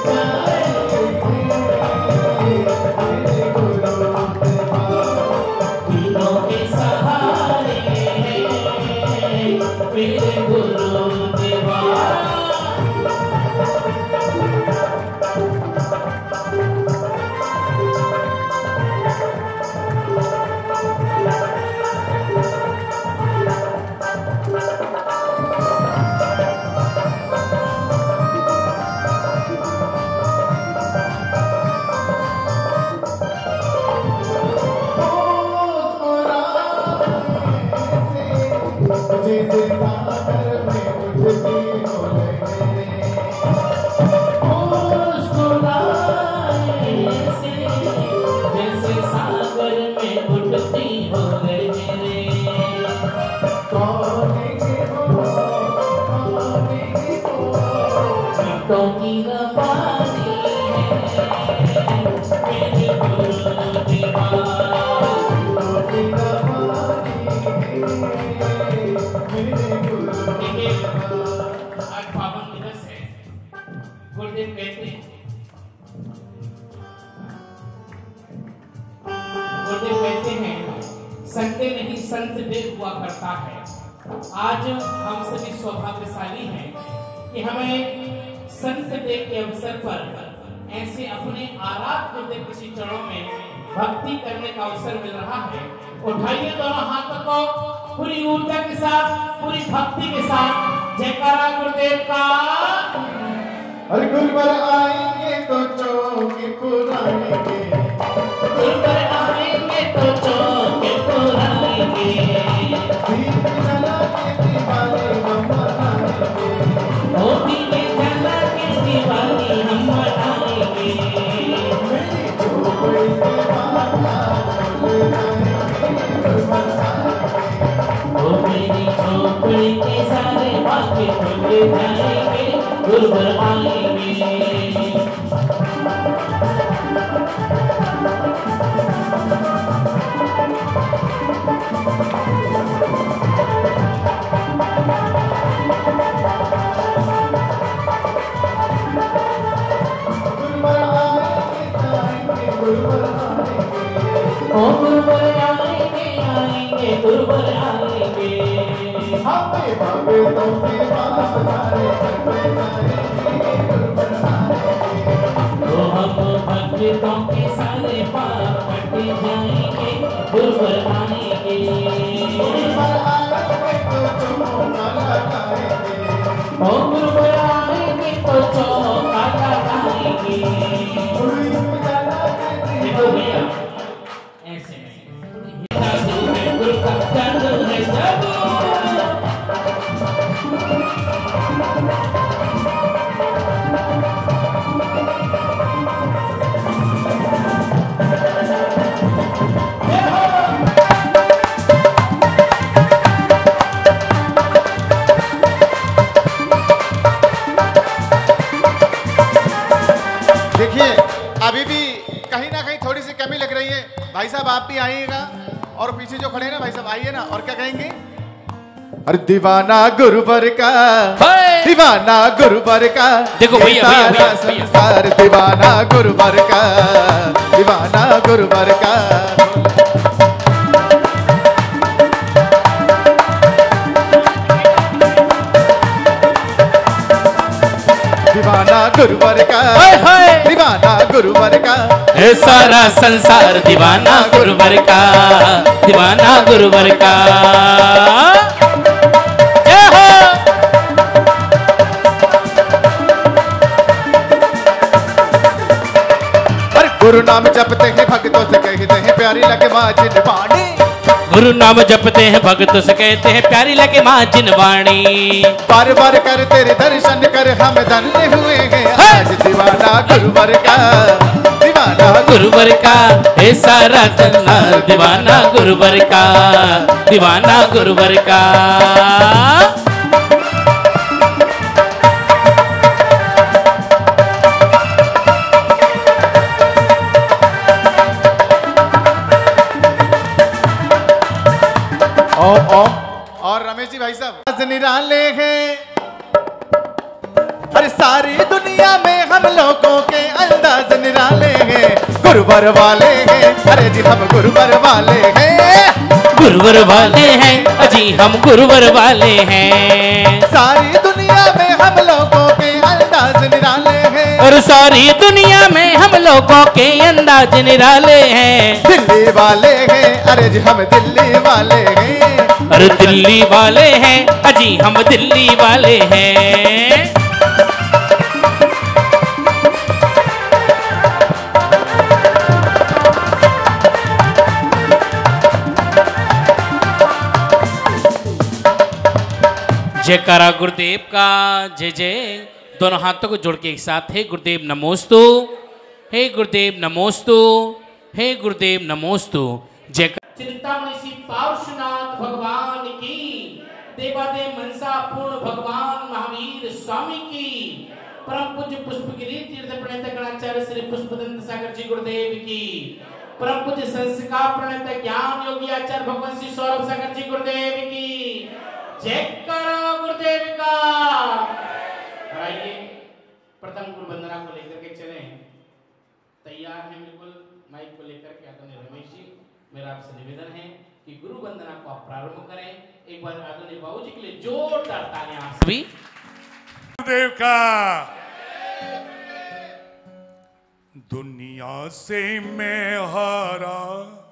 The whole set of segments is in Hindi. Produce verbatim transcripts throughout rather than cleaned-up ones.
आज हम सभी सौभाग्यशाली हैं कि हमें संत डे के अवसर पर ऐसे अपने आराध गुरुदेव किसी चरणों में भक्ति करने का अवसर मिल रहा है। उठाइए दोनों हाथों को पूरी ऊर्जा के साथ, पूरी भक्ति के साथ जयकारा गुरुदेव का। अरे गुरुवर आएंगे तो चौके पुराएंगे, गुरुवर आएंगे तो चौके पुराएंगे, दीप जला के दीवाने हम मनाएंगे, ओ दीप जला के दीवाने हम मनाएंगे, मेरी झोपड़ी के बाला खुल जाएंगे, गुरुवर आएंगे, ओ मेरी झोपड़ी के सारे बातें खुल जाएंगे, गुरुवर आएंगे। ओ गुरुवर आएंगे आएंगे गुरुवर आएंगे, हमें भगतों के पास सारे करते जाएंगे, गुरुवर आएंगे, ओ हम भक्तों के सारे पाप कटे जाएंगे, गुरुवर आएंगे, गुरुवर आएंगे तो चौका लगाएंगे, ओ गुरुवर आएंगे तो चौका लगाएंगे, दीप जला के देखो भैया ऐसे जादू है गुरु का, जादू है जादू। देखिए अभी भी कहीं ना कहीं थोड़ी सी कमी लग रही है। भाई साहब आप भी आइएगा और पीछे जो खड़े हैं ना भाई साहब आइए ना। और क्या कहेंगे? अरे दीवाना गुरुवर का, दीवाना गुरुवर का, देखो भैया भैया भैया संसार दीवाना गुरुवर का, दीवाना गुरुवर का, दीवाना गुरुवर का, दीवाना गुरुवर का, है सारा संसार दीवाना गुरुवर का, दीवाना गुरुवर का। जय हो। अरे गुरु नाम जपते हैं भक्तों से कहते हैं प्यारी लगे माँ जिनवाणी, गुरु नाम जपते हैं भक्तों से कहते हैं प्यारी लगे माँ जिनवाणी, बार बार कर तेरे दर्शन कर हम धन्य हुए हैं आज दीवाना गुरुवर का, दीवाना गुरुवर का, है सारा संसार दीवाना गुरुवर का, दीवाना गुरुवर का। ओम ओम। और रमेश जी भाई साहब निराले हैं, अरे सारी दुनिया में हम लोगों गुरुवर वाले हैं, अरे जी हम गुरुवर वाले हैं, गुरुवर वाले हैं अजी हम गुरुवर वाले हैं। सारी दुनिया में हम लोगों के अंदाज निराले हैं, और सारी दुनिया में हम लोगों के अंदाज निराले हैं। दिल्ली वाले हैं, अरे जी हम दिल्ली वाले हैं, अरे दिल्ली वाले हैं अजी हम दिल्ली वाले हैं। जयकारा गुरुदेव का जय जय। दोनों हाथों को जोड़ के एक साथ, हे गुरुदेव नमोस्तु, हे गुरुदेव नमोस्तु, हे गुरुदेव नमोस्तु। जयकारा चिंतामणि श्री पार्श्वनाथ भगवान की, देवादेव मनसा पूर्ण भगवान महावीर स्वामी की, परम पूज्य पुष्पगिरी तीर्थ प्रणेता गणाचार्य श्री पुष्पदंत सागर जी गुरुदेव की, परम पूज्य संस्कार प्रणेता ज्ञान योगी आचार्य भगवान श्री सौरभ सागर जी गुरुदेव की जयकारा गुरुदेव का। आइए प्रथम गुरु वंदना को लेकर के चले, तैयार हैं बिल्कुल माइक को लेकर के आदरणीय रमेश जी। मेरा आपसे निवेदन है कि गुरु वंदना को आप प्रारंभ करें। एक बार आदरणीय बाबू जी के लिए जोरदार तालियां सभी। गुरुदेव का दुनिया से मैं हारा,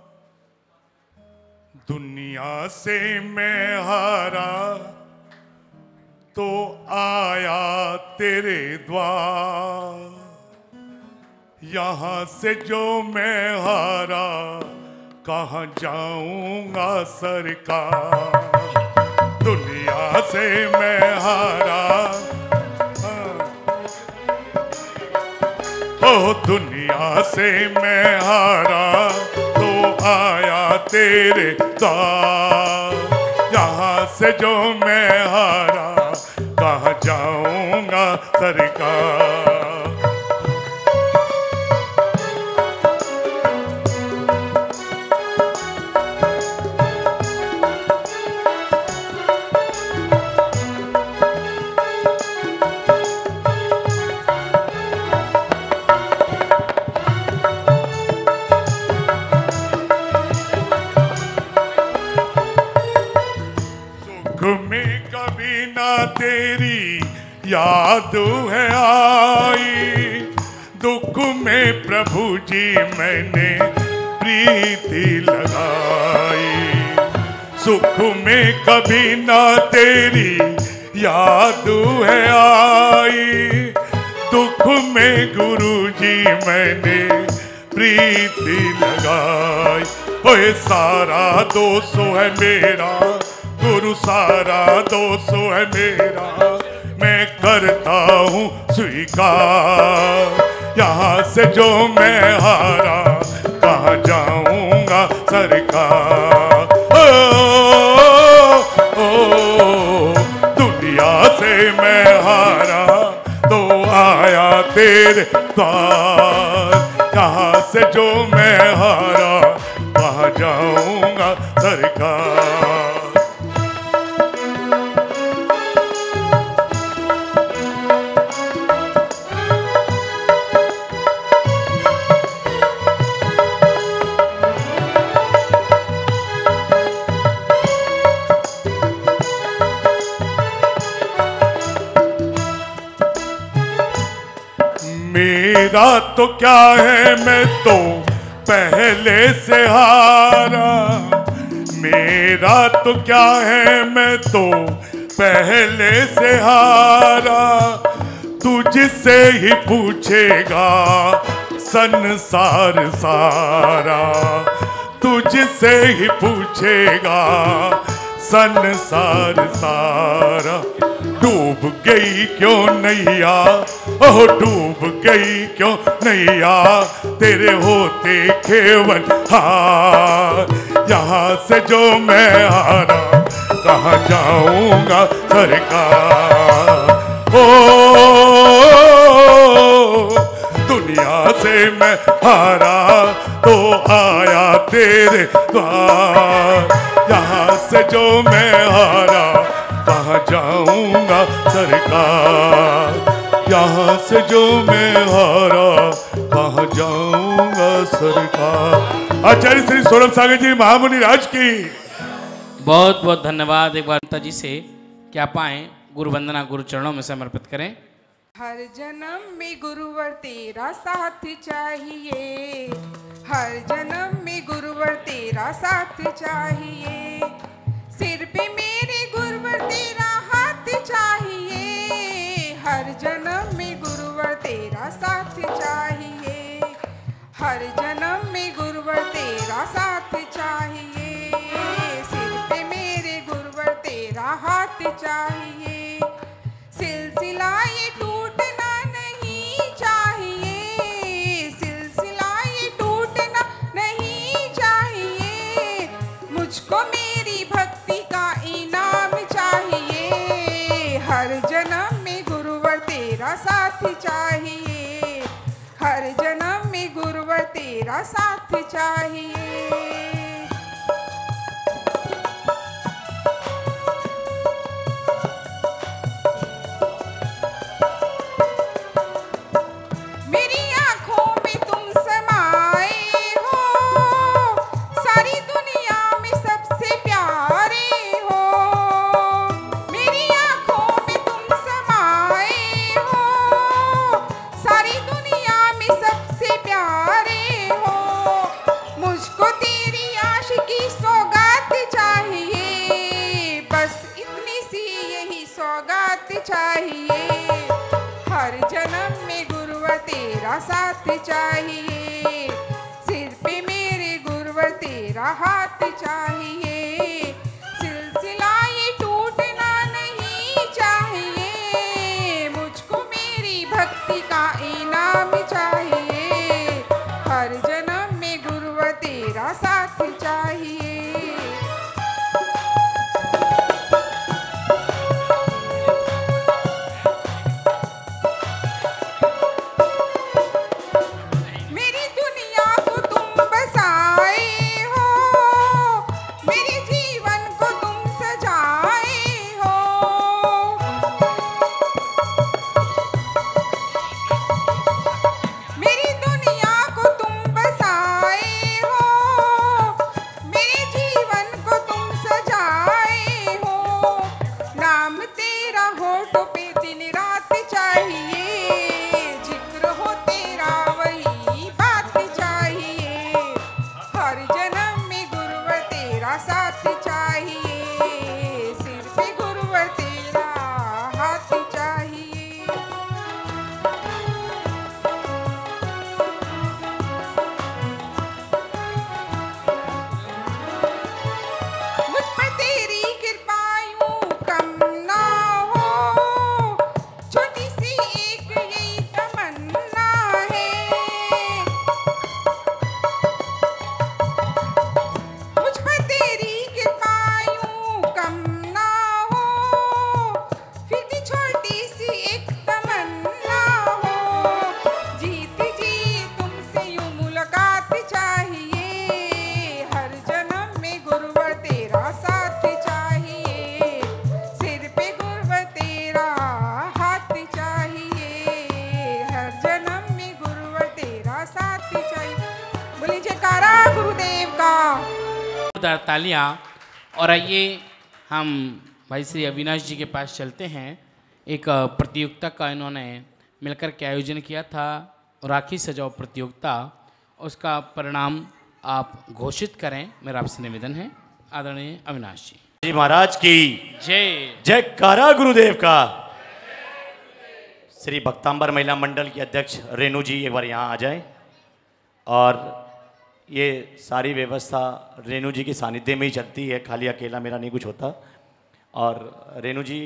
दुनिया से मैं हारा तो आया तेरे द्वार, यहाँ से जो मैं हारा कहाँ जाऊंगा सरकार। दुनिया से मैं हारा, ओ दुनिया से मैं हारा तो आया तेरे द्वार, यहाँ से जो मैं हारा कहाँ जाऊंगा सरकार। तेरी याद है आई, दुख में प्रभु जी मैंने प्रीति लगाई। सुख में कभी ना तेरी याद है आई, दुख में गुरु जी मैंने प्रीति लगाई। ओए सारा दोष है मेरा गुरु, सारा दोष है मेरा मैं करता हूँ स्वीकार। यहाँ से जो मैं हारा कहाँ जाऊँगा सरकार। ओ, ओ, ओ, दुनिया से मैं हारा तो आया तेरे द्वार, यहाँ से जो मैं हारा कहाँ जाऊँगा सरकार। मेरा तो क्या है मैं तो पहले से हारा, मेरा तो क्या है मैं तो पहले से हारा। तुझसे ही पूछेगा संसार सारा, तुझसे ही पूछेगा संसार सारा। डूब गई क्यों नैया, ओह डूब गई क्यों नैया, तेरे होते केवल हार। यहाँ से जो मैं हारा कहाँ जाऊंगा सरकार। ओ दुनिया से मैं हारा तो आया तेरे द्वार, यहाँ से जो मैं हारा कहाँ जाऊंगा सरकार। यहाँ से जो मैं हारा कहाँ जाऊंगा सरकार। आचार्य श्री सौरभ सागर जी महामुनि राज की बहुत बहुत धन्यवाद। एक बार पिताजी से क्या पाए गुरु वंदना गुरु चरणों में समर्पित करें। हर जन्म में गुरुवर तेरा साथ चाहिए, हर जन्म में गुरुवर तेरा साथ चाहिए, सिर पे मेरे गुरुवर तेरा हाथ चाहिए, हर जन्म में गुरुवर तेरा साथ चाहिए, हर जन्म में गुरुवर तेरा साथ चाहिए, सिर पे मेरे गुरुवर तेरा हाथ चाहिए, सिलसिला ये टूटना नहीं चाहिए, सिलसिला ये टूटना नहीं चाहिए, मुझको मेरी भक्ति का इनाम चाहिए, हर जन्म में गुरुवर तेरा साथ चाहिए, हर जन्म में गुरुवर तेरा साथ चाहिए। साथ चाहिए, सिर पे मेरे गुरुवर तेरा हाथ चाहिए, सिलसिला ये टूटना नहीं चाहिए, मुझको मेरी भक्ति का इनाम चाहिए, हर जन्म में गुरुवर तेरा साथ चाहिए। तालियां। और आइए हम भाई श्री अविनाश जी के पास चलते हैं। एक प्रतियोगिता का इन्होंने मिलकर के आयोजन किया था, राखी सजाओ प्रतियोगिता, उसका परिणाम आप घोषित करें, मेरा आपसे निवेदन है। आदरणीय अविनाश जी जी महाराज की जय। जय कारा गुरुदेव का। श्री भक्तांबर महिला मंडल की अध्यक्ष रेणु जी एक बार यहाँ आ जाए। और ये सारी व्यवस्था रेणु जी के सानिध्य में ही चलती है, खाली अकेला मेरा नहीं कुछ होता। और रेणु जी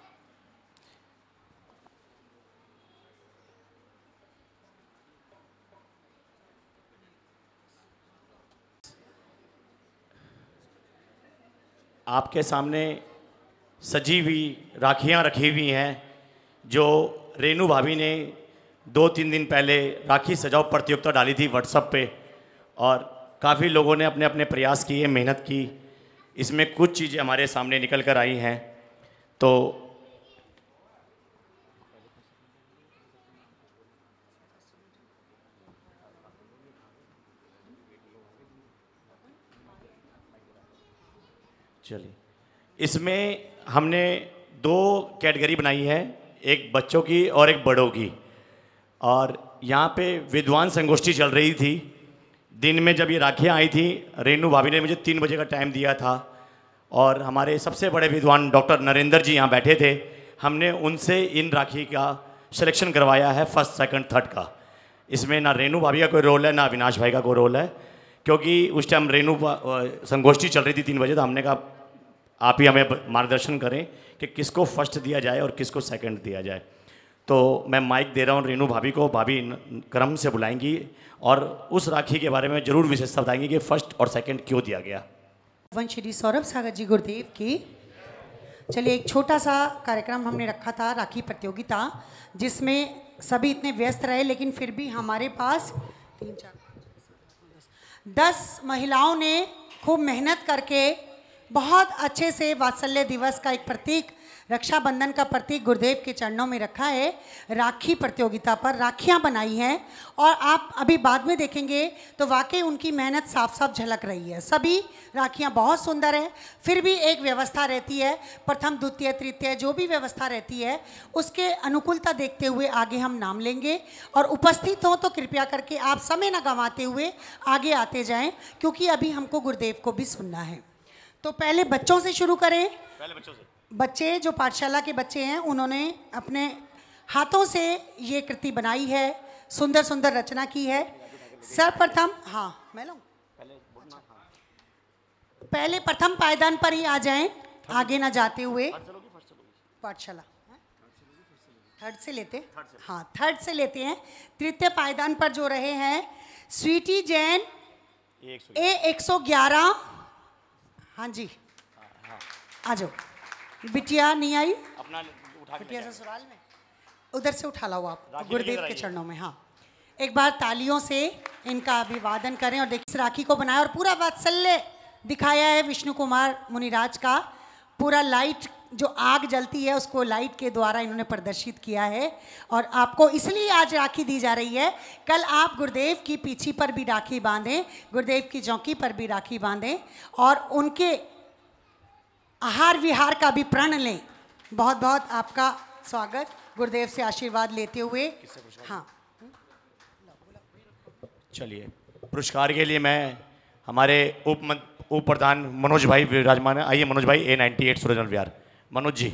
आपके सामने सजी हुई राखियाँ रखी हुई हैं, जो रेणु भाभी ने दो तीन दिन पहले राखी सजाओ प्रतियोगिता डाली थी व्हाट्सएप पे, और काफ़ी लोगों ने अपने अपने प्रयास किए, मेहनत की। इसमें कुछ चीज़ें हमारे सामने निकल कर आई हैं। तो चलिए, इसमें हमने दो कैटेगरी बनाई है, एक बच्चों की और एक बड़ों की। और यहाँ पे विद्वान संगोष्ठी चल रही थी। दिन में जब ये राखियाँ आई थी, रेनू भाभी ने मुझे तीन बजे का टाइम दिया था और हमारे सबसे बड़े विद्वान डॉक्टर नरेंद्र जी यहाँ बैठे थे। हमने उनसे इन राखी का सिलेक्शन करवाया है फर्स्ट सेकंड थर्ड का। इसमें ना रेनू भाभी का कोई रोल है ना अविनाश भाई का कोई रोल है, क्योंकि उस टाइम रेनू संगोष्ठी चल रही थी तीन बजे। तो हमने कहा आप ही हमें मार्गदर्शन करें कि किसको फर्स्ट दिया जाए और किसको सेकंड दिया जाए। तो मैं माइक दे रहा हूँ रेनू भाभी को। भाभी क्रम से बुलाएंगी और उस राखी के बारे में जरूर विशेषता बताएंगी कि फर्स्ट और सेकंड क्यों दिया गया। वन श्री सौरभ सागर जी गुरुदेव की। चलिए, एक छोटा सा कार्यक्रम हमने रखा था, राखी प्रतियोगिता, जिसमें सभी इतने व्यस्त रहे, लेकिन फिर भी हमारे पास तीन चार दस महिलाओं ने खूब मेहनत करके बहुत अच्छे से वात्सल्य दिवस का एक प्रतीक, रक्षाबंधन का प्रतीक गुरुदेव के चरणों में रखा है। राखी प्रतियोगिता पर राखियां बनाई हैं और आप अभी बाद में देखेंगे तो वाकई उनकी मेहनत साफ साफ झलक रही है। सभी राखियां बहुत सुंदर हैं। फिर भी एक व्यवस्था रहती है, प्रथम द्वितीय तृतीय जो भी व्यवस्था रहती है उसके अनुकूलता देखते हुए आगे हम नाम लेंगे। और उपस्थित हों तो कृपया करके आप समय न गंवाते हुए आगे आते जाएं, क्योंकि अभी हमको गुरुदेव को भी सुनना है। तो पहले बच्चों से शुरू करें। पहले बच्चों से। बच्चे जो पाठशाला के बच्चे हैं, उन्होंने अपने हाथों से ये कृति बनाई है, सुंदर सुंदर रचना की है। सर्वप्रथम, हाँ मैं लूँ, पहले प्रथम पायदान पर ही आ जाएं, आगे ना जाते हुए। पाठशाला थर्ड से लेते, हाँ थर्ड से लेते हैं। तृतीय पायदान पर जो रहे हैं स्वीटी जैन ए एक सौ ग्यारह। हाँ जी, आ जाओ। बिटिया नहीं आई, अपना उठा के बिटिया ससुराल में, उधर से उठा लाओ आप गुरुदेव के चरणों में। हाँ, एक बार तालियों से इनका अभिवादन करें। और देखिए, इस राखी को बनाया और पूरा वात्सल्य दिखाया है विष्णु कुमार मुनिराज का। पूरा लाइट जो आग जलती है उसको लाइट के द्वारा इन्होंने प्रदर्शित किया है। और आपको इसलिए आज राखी दी जा रही है, कल आप गुरुदेव की पीछी पर भी राखी बांधें, गुरुदेव की चौकी पर भी राखी बांधें और उनके आहार विहार का भी प्रण लें। बहुत बहुत आपका स्वागत, गुरुदेव से आशीर्वाद लेते हुए। हाँ, चलिए, पुरस्कार के लिए मैं हमारे उप उप प्रधान मनोज भाई विराजमान है। आइए मनोज भाई, A ninety eight Surajmal Vihar. Manoj ji.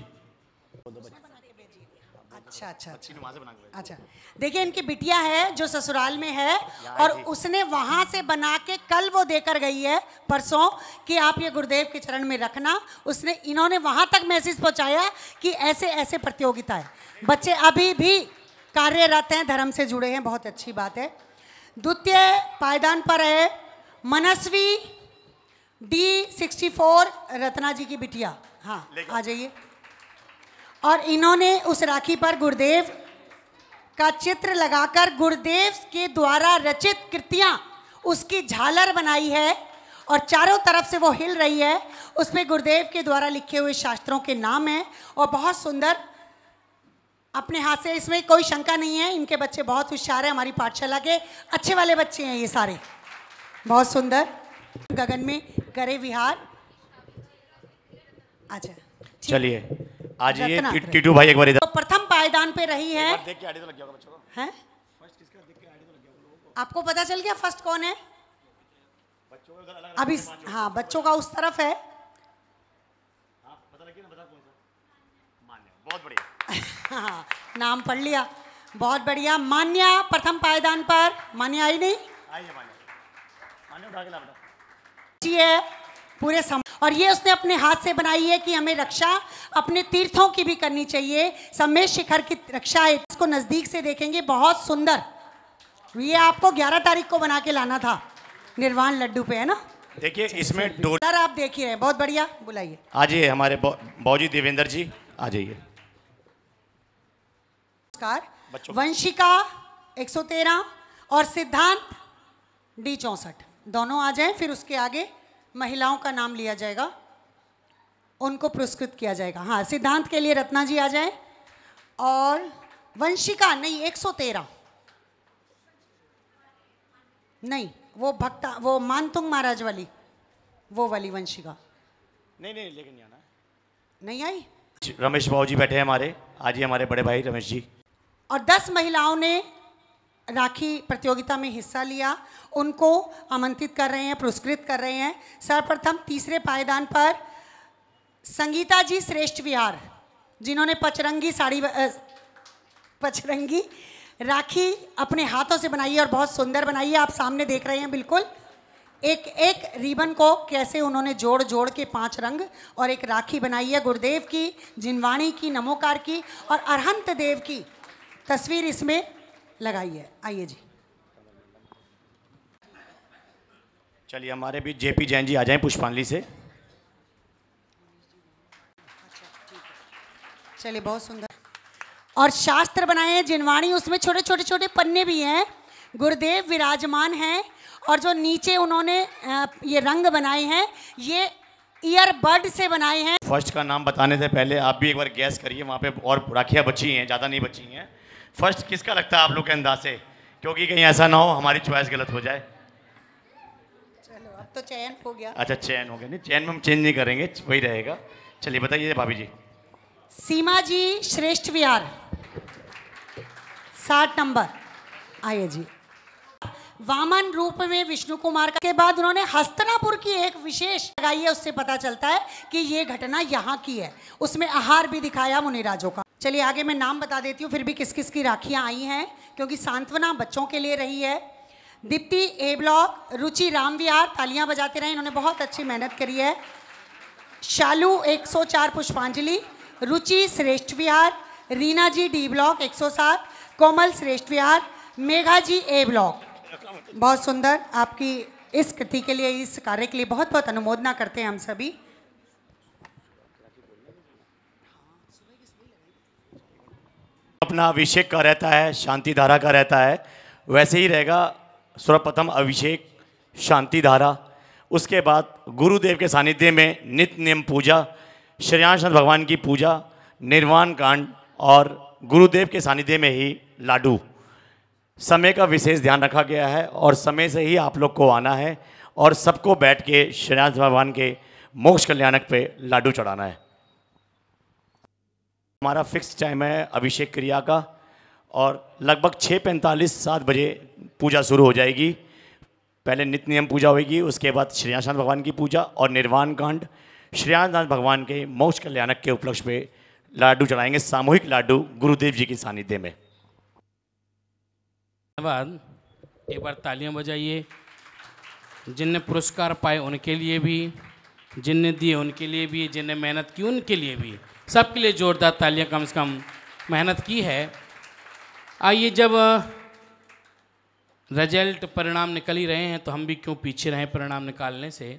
अच्छा अच्छा अच्छा अच्छा। देखिए, इनकी बिटिया है जो ससुराल में है और उसने वहां से बना के कल वो देकर गई है परसों कि आप ये गुरुदेव के चरण में रखना। उसने इन्होंने वहां तक मैसेज पहुंचाया कि ऐसे ऐसे प्रतियोगिता है। बच्चे अभी भी कार्यरत हैं, धर्म से जुड़े हैं, बहुत अच्छी बात है। द्वितीय पायदान पर है Manasvi D sixty four, Ratna ji की बिटिया। हाँ, आ जाइए। और इन्होंने उस राखी पर गुरुदेव का चित्र लगाकर गुरुदेव के द्वारा रचित कृतियां, उसकी झालर बनाई है और चारों तरफ से वो हिल रही है। उसमें गुरुदेव के द्वारा लिखे हुए शास्त्रों के नाम हैं और बहुत सुंदर अपने हाथ से, इसमें कोई शंका नहीं है। इनके बच्चे बहुत होशियार हैं, हमारी पाठशाला के अच्छे वाले बच्चे हैं ये सारे, बहुत सुंदर। गगन में करे विहार। अच्छा, चलिए आज ये टीटू भाई एक बार इधर। तो प्रथम पायदान पे रही है। देख के आईडी तो लग गया बच्चों को। हैं? आपको पता चल गया फर्स्ट कौन है? अभी हाँ, बच्चों का उस तरफ है। बहुत बढ़िया। हाँ, नाम पढ़ लिया, बहुत बढ़िया। मान्या प्रथम पायदान पर। मान्या आई नहीं? आइए मान्या, मान्या उठा के ला बेटा। है पूरे सम और ये उसने अपने हाथ से बनाई है कि हमें रक्षा अपने तीर्थों की भी करनी चाहिए। सम्मेश शिखर की रक्षा है, इसको नजदीक से देखेंगे, बहुत सुंदर। ये आपको ग्यारह तारीख को बना के लाना था निर्वाण लड्डू पे, है ना? देखिए इसमें डोर आप देख ही रहे हैं, बहुत बढ़िया। बुलाइए, आ जाइए हमारे बाबूजी देवेंद्र जी, आ जाइए। नमस्कार। वंशिका एक सौ तेरह और सिद्धांत डी चौसठ, दोनों आ जाएं। फिर उसके आगे महिलाओं का नाम लिया जाएगा, उनको पुरस्कृत किया जाएगा। हाँ, सिद्धांत के लिए रत्ना जी आ जाएं और वंशिका नहीं, एक सौ तेरह नहीं, वो भक्ता, वो मानतुंग महाराज वाली, वो वाली वंशिका। नहीं नहीं लेकिन नहीं आना। नहीं आई। रमेश बाबू जी बैठे हैं हमारे, आज ही हमारे बड़े भाई रमेश जी। और दस महिलाओं ने राखी प्रतियोगिता में हिस्सा लिया, उनको आमंत्रित कर रहे हैं, पुरस्कृत कर रहे हैं। सर्वप्रथम तीसरे पायदान पर संगीता जी श्रेष्ठ विहार, जिन्होंने पचरंगी साड़ी पचरंगी राखी अपने हाथों से बनाई है और बहुत सुंदर बनाई है। आप सामने देख रहे हैं बिल्कुल एक एक रिबन को कैसे उन्होंने जोड़ जोड़ के पांच रंग और एक राखी बनाई है। गुरुदेव की, जिनवाणी की, नमोकार की और अरहंत देव की तस्वीर इसमें लगाई है। आइए जी। चलिए हमारे भी जेपी जैन जी आ जाएं पुष्पांजलि से। चलिए, बहुत सुंदर। और शास्त्र बनाए हैं जिनवाणी, उसमें छोटे छोटे छोटे पन्ने भी हैं। गुरुदेव विराजमान हैं और जो नीचे उन्होंने ये रंग बनाए हैं ये ईयरबड से बनाए हैं। फर्स्ट का नाम बताने से पहले आप भी एक बार गैस करिए, वहाँ पे और राखियाँ बची हैं, ज़्यादा नहीं बची हैं। फर्स्ट किसका लगता है आप लोग के अंदाज से, क्योंकि कहीं ऐसा ना हो हमारी चॉइस गलत हो जाए। चलो अब तो चयन हो गया। अच्छा चयन हो गया, नहीं चयन में हम चेंज नहीं करेंगे, वही रहेगा। चलिए बताइए भाभी जी। सीमा जी श्रेष्ठ विहार साठ नंबर। आइए जी। वामन रूप में विष्णु कुमार के बाद उन्होंने हस्तिनापुर की एक विशेष लगाई है, उससे पता चलता है कि ये घटना यहाँ की है। उसमें आहार भी दिखाया मुनिराजों का। चलिए आगे मैं नाम बता देती हूँ फिर भी किस किस की राखियाँ आई हैं, क्योंकि सांत्वना बच्चों के लिए रही है। दीप्ति ए ब्लॉक, रुचि राम विहार, तालियां बजाते रहे, इन्होंने बहुत अच्छी मेहनत करी है। शालू एक सौ चार पुष्पांजलि, रुचि श्रेष्ठ विहार, रीना जी डी ब्लॉक एक सौ सात, कोमल श्रेष्ठ विहार, मेघा जी ए ब्लॉक। बहुत सुंदर, आपकी इस कृति के लिए, इस कार्य के लिए बहुत बहुत अनुमोदना करते हैं हम सभी। अपना अभिषेक का रहता है, शांति धारा का रहता है, वैसे ही रहेगा। सर्वप्रथम अभिषेक, शांति धारा, उसके बाद गुरुदेव के सानिध्य में नित्य नियम पूजा, श्रेयांश भगवान की पूजा, निर्वाण कांड और गुरुदेव के सानिध्य में ही लाडू। समय का विशेष ध्यान रखा गया है और समय से ही आप लोग को आना है और सबको बैठ के श्रेयांश भगवान के मोक्ष कल्याणक पे लाडू चढ़ाना है। हमारा फिक्स टाइम है अभिषेक क्रिया का और लगभग छः पैंतालीस सात बजे पूजा शुरू हो जाएगी। पहले नित्य नियम पूजा होगी, उसके बाद श्रेयांश भगवान की पूजा और निर्वाण कांड, श्रेयांश भगवान के मोक्ष कल्याणक के उपलक्ष्य पे लाडू चढ़ाएंगे, सामूहिक लाडू गुरुदेव जी की सानिध्य में। धन्यवाद। एक बार तालियां बजाइए। जिनने पुरस्कार पाए उनके लिए भी, जिनने दिए उनके लिए भी, जिनने मेहनत की उनके लिए भी, सबके लिए जोरदार तालियां कम से कम मेहनत की है। आइए, जब रिजल्ट परिणाम निकल ही रहे हैं तो हम भी क्यों पीछे रहें परिणाम निकालने से।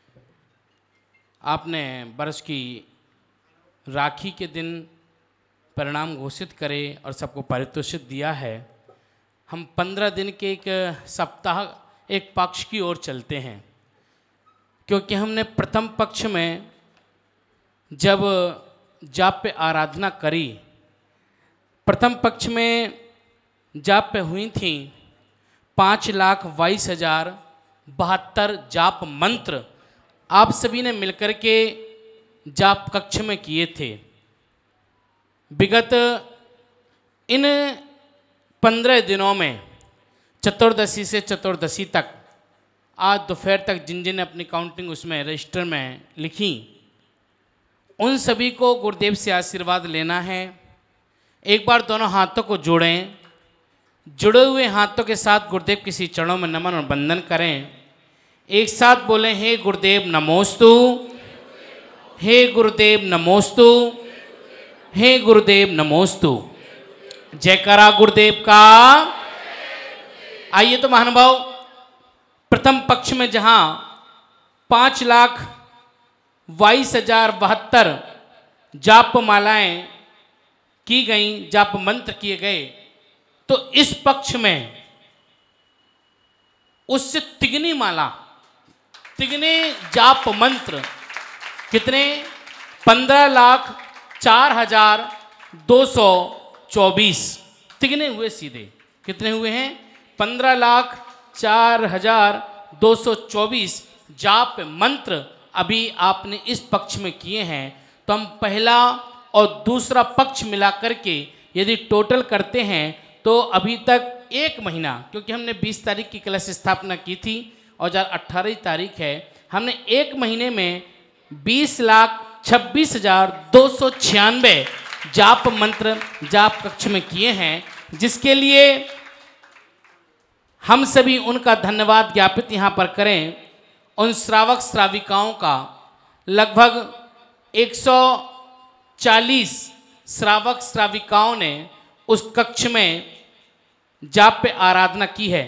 आपने वर्ष की राखी के दिन परिणाम घोषित करे और सबको पारितोषिक दिया है। हम पंद्रह दिन के एक सप्ताह एक पक्ष की ओर चलते हैं, क्योंकि हमने प्रथम पक्ष में जब जाप पे आराधना करी, प्रथम पक्ष में जाप पे हुई थी पाँच लाख बाईस हजार बहत्तर जाप मंत्र आप सभी ने मिलकर के जाप कक्ष में किए थे। विगत इन पंद्रह दिनों में चतुर्दशी से चतुर्दशी तक, आज दोपहर तक जिन जिन अपनी काउंटिंग उसमें रजिस्टर में लिखी, उन सभी को गुरुदेव से आशीर्वाद लेना है। एक बार दोनों हाथों को जोड़ें, जुड़े हुए हाथों के साथ गुरुदेव किसी चरणों में नमन और वंदन करें। एक साथ बोलें, हे गुरुदेव नमोस्तु, हे गुरुदेव नमोस्तु, हे गुरुदेव नमोस्तु। जयकारा गुरुदेव का। आइए तो महानुभाव, प्रथम पक्ष में जहां पाँच लाख बाईस हजार बहत्तर जाप मालाएं की गई, जाप मंत्र किए गए, तो इस पक्ष में उससे तिगनी माला, तिगने जाप मंत्र कितने? पंद्रह लाख चार हजार दो सौ चौबीस तिगने हुए सीधे। कितने हुए हैं? पंद्रह लाख चार हजार दो सौ चौबीस जाप मंत्र अभी आपने इस पक्ष में किए हैं, तो हम पहला और दूसरा पक्ष मिला करके यदि टोटल करते हैं तो अभी तक एक महीना, क्योंकि हमने बीस तारीख की कलश स्थापना की थी और आज अट्ठारह तारीख है, हमने एक महीने में बीस लाख छब्बीस हजार दो सौ छियानवे जाप मंत्र जाप कक्ष में किए हैं, जिसके लिए हम सभी उनका धन्यवाद ज्ञापित यहाँ पर करें। उन श्रावक श्राविकाओं का लगभग एक सौ चालीस श्रावक श्राविकाओं ने उस कक्ष में जाप पे आराधना की है।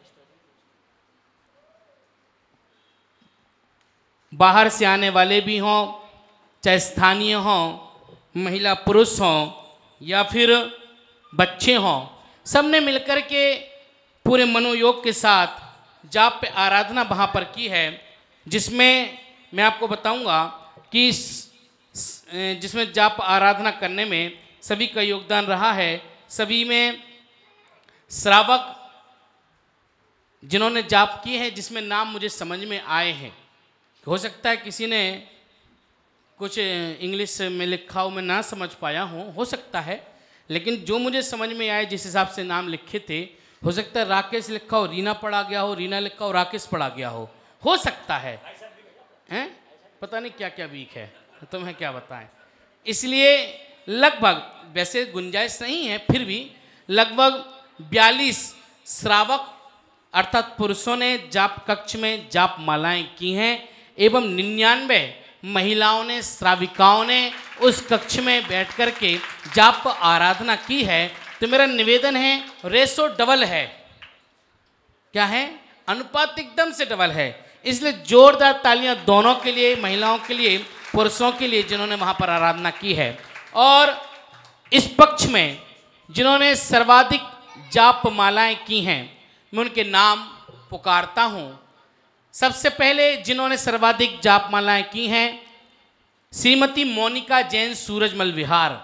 बाहर से आने वाले भी हों, चाहे स्थानीय हों, महिला पुरुष हों या फिर बच्चे हों, सब ने मिलकर के पूरे मनोयोग के साथ जाप पे आराधना वहाँ पर की है, जिसमें मैं आपको बताऊंगा कि जिसमें जाप आराधना करने में सभी का योगदान रहा है। सभी में श्रावक जिन्होंने जाप किए हैं, जिसमें नाम मुझे समझ में आए हैं, हो सकता है किसी ने कुछ इंग्लिश में लिखा हो, मैं ना समझ पाया हूँ, हो सकता है, लेकिन जो मुझे समझ में आए जिस हिसाब से नाम लिखे थे, हो सकता है राकेश लिखा हो रीना पढ़ा गया हो, रीना लिखा हो राकेश पढ़ा गया हो हो सकता है, हैं? पता नहीं क्या क्या वीक है, तुम्हें क्या बताएं। इसलिए लगभग, वैसे गुंजाइश नहीं है, फिर भी लगभग बयालीस श्रावक अर्थात पुरुषों ने जाप कक्ष में जाप मालाएं की हैं एवं निन्यानवे महिलाओं ने श्राविकाओं ने उस कक्ष में बैठ कर के जाप आराधना की है। तो मेरा निवेदन है, रेशो डबल है, क्या है, अनुपात एकदम से डबल है, इसलिए जोरदार तालियां दोनों के लिए, महिलाओं के लिए, पुरुषों के लिए जिन्होंने वहां पर आराधना की है। और इस पक्ष में जिन्होंने सर्वाधिक जाप मालाएं की हैं, मैं उनके नाम पुकारता हूं। सबसे पहले जिन्होंने सर्वाधिक जाप मालाएं की हैं, श्रीमती मोनिका जैन, सूरजमल विहार,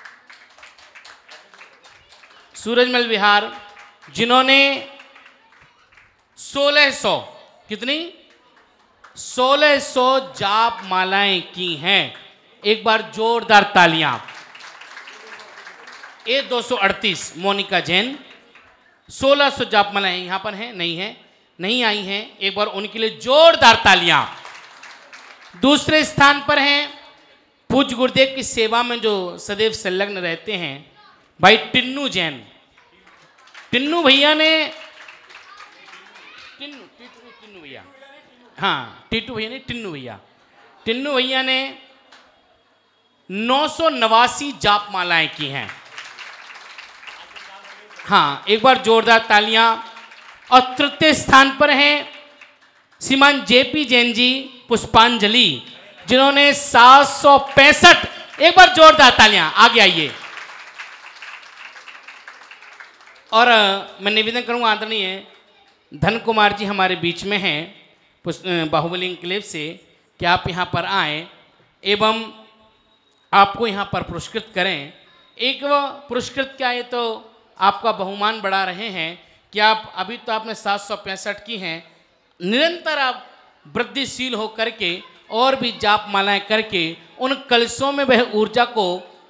सूरजमल विहार, जिन्होंने सोलह सौ कितनी सोलह सौ जाप मालाएं की हैं। एक बार जोरदार तालियां। ए दो सौ अड़तीस मोनिका जैन, सोलह सौ जाप मालाएं यहां पर हैं, नहीं है, नहीं आई हैं, एक बार उनके लिए जोरदार तालियां। दूसरे स्थान पर हैं पूज्य गुरुदेव की सेवा में जो सदैव संलग्न रहते हैं भाई टिन्नू जैन। टिन्नू भैया ने टिन्नू टिन्नू टिन्नू भैया हाँ टीटू भैया ने टिन्नू भैया टिन्नू भैया ने नौ सौ नवासी जाप मालाएं की हैं। हाँ, एक बार जोरदार तालियां। और तृतीय स्थान पर हैं श्रीमान जेपी जैन जी, पुष्पांजलि, जिन्होंने सात सौ पैंसठ, एक बार जोरदार तालियां, आगे आइए। और मैं निवेदन करूंगा आदरणीय धन कुमार जी हमारे बीच में हैं बाहुबली इंक्लेव से, कि आप यहाँ पर आए एवं आपको यहाँ पर पुरस्कृत करें। एक वो पुरस्कृत क्या है, तो आपका बहुमान बढ़ा रहे हैं कि आप अभी तो आपने सात सौ पैंसठ की हैं, निरंतर आप वृद्धिशील हो करके और भी जाप मालाएं करके उन कलशों में वह ऊर्जा को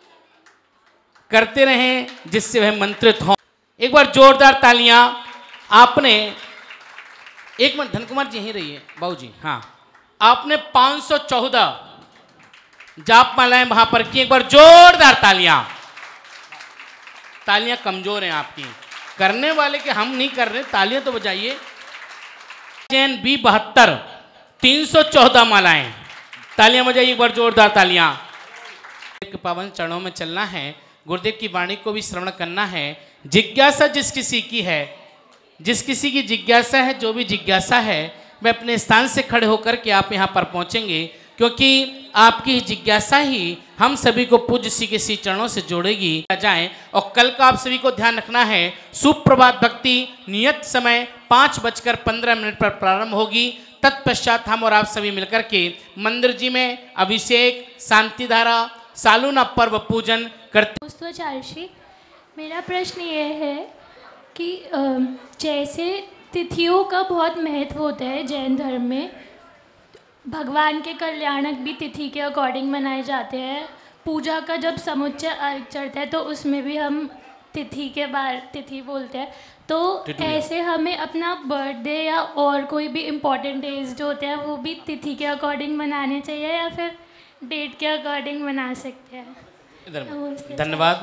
करते रहें जिससे वह मंत्रित हो। एक बार जोरदार तालियां। आपने एक मिनट धन कुमार जी यहीं रहिए बाबू जी, हाँ, आपने पाँच सौ चौदह जाप मालाएं वहां पर की, एक बार जोरदार तालियां। तालियां कमजोर हैं आपकी, करने वाले के हम नहीं कर रहे, तालियां तो बजाइए। जैन बी बहत्तर, तीन सौ चौदह मालाएं, तालियां बजाइए एक बार जोरदार तालियां। पावन चरणों में चलना है, गुरुदेव की वाणी को भी श्रवण करना है। जिज्ञासा जिस किसी की है, जिस किसी की जिज्ञासा है, जो भी जिज्ञासा है, वह अपने स्थान से खड़े होकर के आप यहाँ पर पहुँचेंगे, क्योंकि आपकी जिज्ञासा ही हम सभी को पूज्य श्री के श्री चरणों से जोड़ेगी। जाएं और कल का आप सभी को ध्यान रखना है, सुप्रभात भक्ति नियत समय पाँच बजकर पंद्रह मिनट पर प्रारंभ होगी। तत्पश्चात हम और आप सभी मिलकर के मंदिर जी में अभिषेक, शांति धारा, सालूना पर्व पूजन करते। दोस्तों चार्षी, मेरा प्रश्न ये है कि जैसे तिथियों का बहुत महत्व होता है जैन धर्म में, भगवान के कल्याणक भी तिथि के अकॉर्डिंग मनाए जाते हैं। पूजा का जब समुच्चय अर्घ चढ़ता है तो उसमें भी हम तिथि के बार तिथि बोलते हैं। तो ऐसे हमें अपना बर्थडे या और कोई भी इम्पोर्टेंट डेज जो होते हैं वो भी तिथि के अकॉर्डिंग मनाने चाहिए या फिर डेट के अकॉर्डिंग मना सकते हैं? धन्यवाद।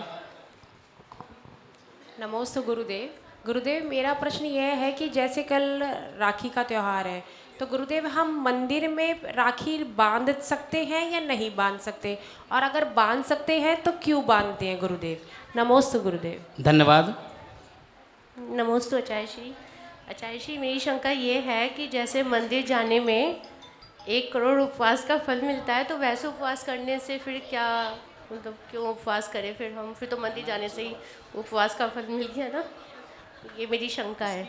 नमोस्तु गुरुदेव। गुरुदेव, मेरा प्रश्न यह है कि जैसे कल राखी का त्यौहार है तो गुरुदेव हम मंदिर में राखी बांध सकते हैं या नहीं बांध सकते, और अगर बांध सकते हैं तो क्यों बांधते हैं गुरुदेव? नमोस्तु गुरुदेव। धन्यवाद। नमोस्तु आचार्य श्री। आचार्य श्री, मेरी शंका ये है कि जैसे मंदिर जाने में एक करोड़ उपवास का फल मिलता है, तो वैसे उपवास करने से फिर क्या, मतलब क्यों उपवास करें फिर हम? फिर तो मंदिर जाने से ही उपवास का फल मिल गया ना, ये मेरी शंका है।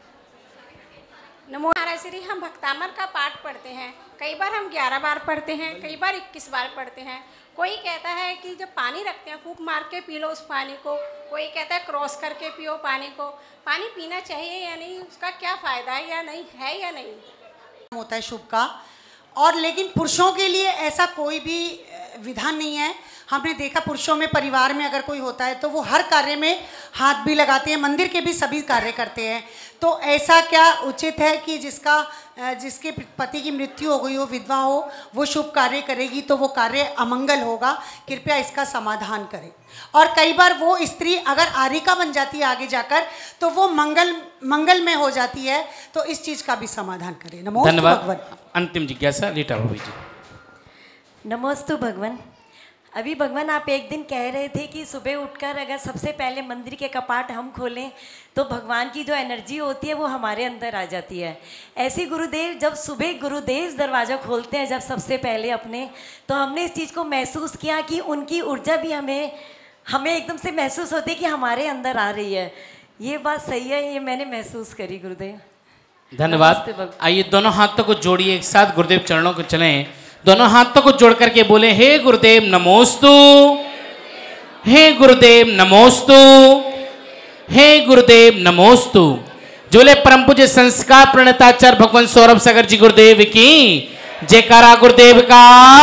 नमो नारायण श्री। हम भक्तामर का पाठ पढ़ते हैं, कई बार हम ग्यारह बार पढ़ते हैं, कई बार इक्कीस बार पढ़ते हैं। कोई कहता है कि जब पानी रखते हैं फूंक मार के पी लो उस पानी को, कोई कहता है क्रॉस करके पियो पानी को। पानी पीना चाहिए या नहीं, उसका क्या फ़ायदा है या नहीं है या नहीं होता है शुभ का। और लेकिन पुरुषों के लिए ऐसा कोई भी विधान नहीं है। हमने देखा पुरुषों में परिवार में अगर कोई होता है तो वो हर कार्य में हाथ भी लगाते हैं, मंदिर के भी सभी कार्य करते हैं। तो ऐसा क्या उचित है कि जिसका जिसके पति की मृत्यु हो गई हो, विधवा हो, वो शुभ कार्य करेगी तो वो कार्य अमंगल होगा? कृपया इसका समाधान करें। और कई बार वो स्त्री अगर आरिका बन जाती है आगे जाकर तो वो मंगल मंगल में हो जाती है, तो इस चीज़ का भी समाधान करें। नमोस्तु धन्यवाद। अंतिम जिज्ञासा रीटा भाभी जी। नमोस्तु भगवान। अभी भगवान आप एक दिन कह रहे थे कि सुबह उठकर अगर सबसे पहले मंदिर के कपाट हम खोलें तो भगवान की जो एनर्जी होती है वो हमारे अंदर आ जाती है। ऐसे गुरुदेव जब सुबह गुरुदेव दरवाज़ा खोलते हैं जब सबसे पहले अपने, तो हमने इस चीज़ को महसूस किया कि उनकी ऊर्जा भी हमें हमें एकदम से महसूस होती है कि हमारे अंदर आ रही है। ये बात सही है, ये मैंने महसूस करी गुरुदेव। धन्यवाद। आइए दोनों हाथों को जोड़िए एक साथ, गुरुदेव चरणों को चलें। दोनों हाथों को जोड़ करके बोले, हे गुरुदेव नमोस्तु, हे गुरुदेव नमोस्तु, हे गुरुदेव नमोस्तु। जोले परम पूज्य संस्कार प्रणेताचार्य भगवान सौरभ सागर जी गुरुदेव की जयकारा गुरुदेव का।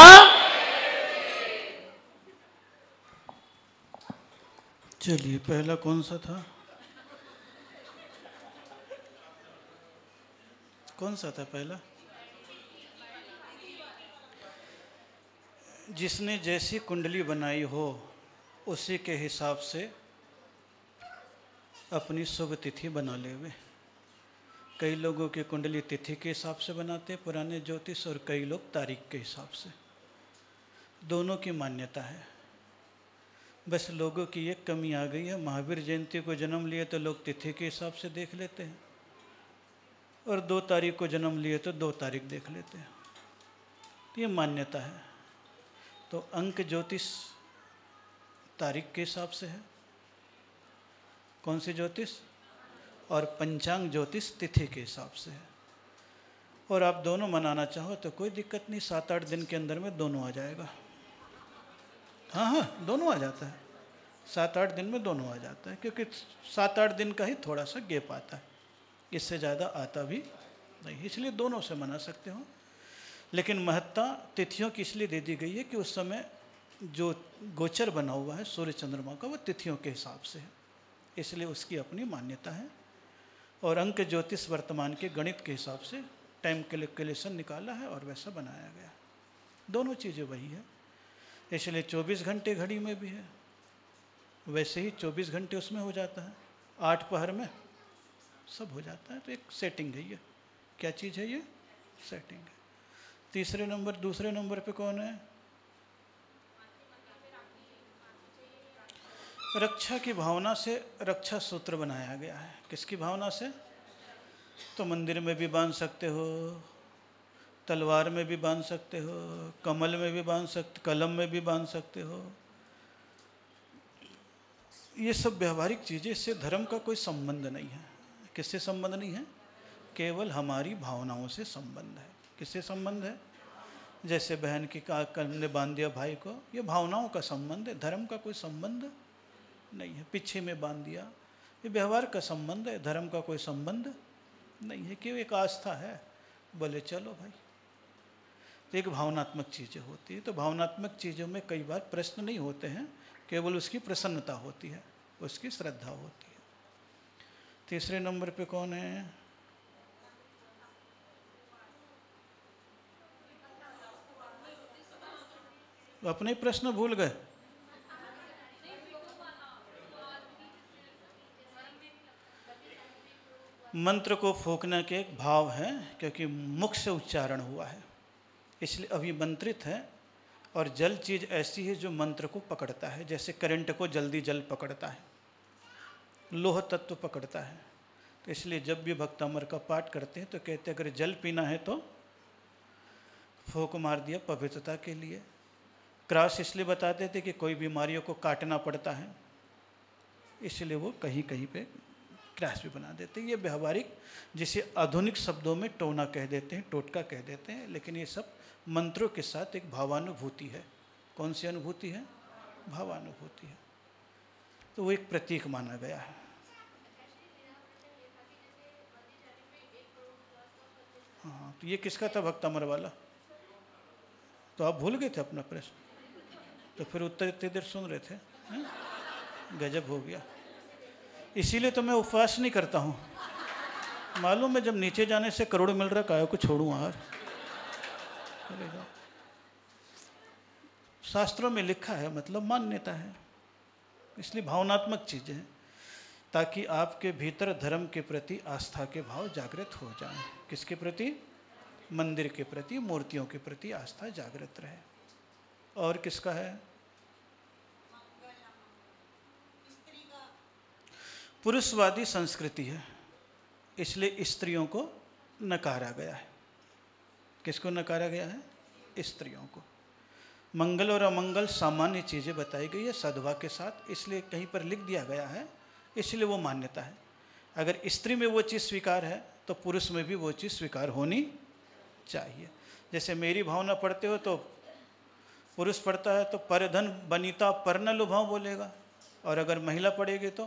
चलिए, पहला कौन सा था? कौन सा था पहला? जिसने जैसी कुंडली बनाई हो उसी के हिसाब से अपनी शुभ तिथि बना ले वे। कई लोगों की कुंडली तिथि के हिसाब से बनाते हैं पुराने ज्योतिष, और कई लोग तारीख के हिसाब से। दोनों की मान्यता है। बस लोगों की एक कमी आ गई है, महावीर जयंती को जन्म लिए तो लोग तिथि के हिसाब से देख लेते हैं, और दो तारीख को जन्म लिए तो दो तारीख देख लेते हैं। तो ये मान्यता है। तो अंक ज्योतिष तारीख के हिसाब से है, कौन सी ज्योतिष, और पंचांग ज्योतिष तिथि के हिसाब से है। और आप दोनों मनाना चाहो तो कोई दिक्कत नहीं, सात आठ दिन के अंदर में दोनों आ जाएगा। हाँ हाँ दोनों आ जाता है, सात आठ दिन में दोनों आ जाता है, क्योंकि सात आठ दिन का ही थोड़ा सा गैप आता है, इससे ज़्यादा आता भी नहीं, इसलिए दोनों से मना सकते हो। लेकिन महत्ता तिथियों की इसलिए दे दी गई है कि उस समय जो गोचर बना हुआ है सूर्य चंद्रमा का वो तिथियों के हिसाब से है, इसलिए उसकी अपनी मान्यता है। और अंक ज्योतिष वर्तमान के गणित के हिसाब से टाइम कैलकुलेशन निकाला है और वैसा बनाया गया। दोनों चीज़ें वही है, इसलिए चौबीस घंटे घड़ी में भी है, वैसे ही चौबीस घंटे उसमें हो जाता है, आठ पहर में सब हो जाता है। तो एक सेटिंग है ये। क्या चीज़ है ये? सेटिंग है। तीसरे नंबर, दूसरे नंबर पे कौन है? रक्षा की भावना से रक्षा सूत्र बनाया गया है। किसकी भावना से? तो मंदिर में भी बांध सकते हो, तलवार में भी बांध सकते हो, कमल में भी बांध सकते, कलम में भी बांध सकते हो। ये सब व्यवहारिक चीज़ें, इससे धर्म का कोई संबंध नहीं है। किससे संबंध नहीं है? केवल हमारी भावनाओं से संबंध है। किससे संबंध है? जैसे बहन की का कलम ने बांध दिया भाई को, ये भावनाओं का संबंध है, धर्म का कोई संबंध नहीं है। पीछे में बांध दिया, ये व्यवहार का संबंध है, धर्म का कोई संबंध नहीं है। क्यों? एक आस्था है, बोले चलो भाई। तो एक भावनात्मक चीज़ें होती है। तो भावनात्मक चीज़ों में कई बार प्रश्न नहीं होते हैं, केवल उसकी प्रसन्नता होती है, उसकी श्रद्धा होती है। तीसरे नंबर पे कौन है? अपने प्रश्न भूल गए। मंत्र को फूकने के एक भाव है, क्योंकि मुख से उच्चारण हुआ है इसलिए अभिमंत्रित है। और जल चीज़ ऐसी है जो मंत्र को पकड़ता है, जैसे करंट को जल्दी जल पकड़ता है, लोह तत्व पकड़ता है। तो इसलिए जब भी भक्तामर का पाठ करते हैं तो कहते हैं अगर जल पीना है तो फूंक मार दिया पवित्रता के लिए। क्रॉस इसलिए बताते थे कि कोई बीमारियों को काटना पड़ता है, इसलिए वो कहीं कहीं पे क्रॉस भी बना देते हैं। ये व्यवहारिक, जिसे आधुनिक शब्दों में टोना कह देते हैं, टोटका कह देते हैं, लेकिन ये सब मंत्रों के साथ एक भावानुभूति है। कौन सी अनुभूति है? भावानुभूति है। तो वो एक प्रतीक माना गया है। हाँ, तो ये किसका था? भक्तामर वाला। तो आप भूल गए थे अपना प्रश्न, तो फिर उत्तर इतनी देर सुन रहे थे। है? गजब हो गया। इसीलिए तो मैं उपवास नहीं करता हूँ। मालूम है जब नीचे जाने से करोड़ मिल रहा, काहे को छोड़ूँ यार। शास्त्रों में लिखा है, मतलब मान्यता है। इसलिए भावनात्मक चीज़ें हैं, ताकि आपके भीतर धर्म के प्रति आस्था के भाव जागृत हो जाएं। किसके प्रति? मंदिर के प्रति, मूर्तियों के प्रति आस्था जागृत रहे। और किसका है? पुरुषवादी संस्कृति है, इसलिए स्त्रियों को नकारा गया है। किसको नकारा गया है? स्त्रियों को। मंगल और अमंगल सामान्य चीज़ें बताई गई है सद्भाव के साथ, इसलिए कहीं पर लिख दिया गया है, इसलिए वो मान्यता है। अगर स्त्री में वो चीज़ स्वीकार है तो पुरुष में भी वो चीज़ स्वीकार होनी चाहिए। जैसे मेरी भावना पढ़ते हो तो पुरुष पढ़ता है तो परधन बनीता पर न लुभाओ बोलेगा, और अगर महिला पढ़ेगी तो